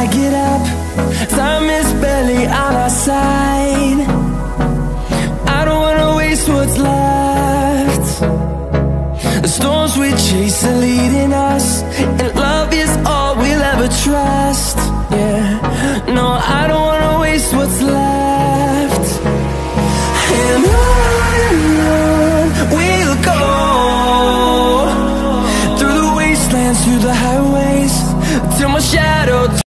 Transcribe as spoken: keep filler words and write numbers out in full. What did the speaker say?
I get up, time is barely on our side. I don't wanna waste what's left. The storms we chase are leading us, and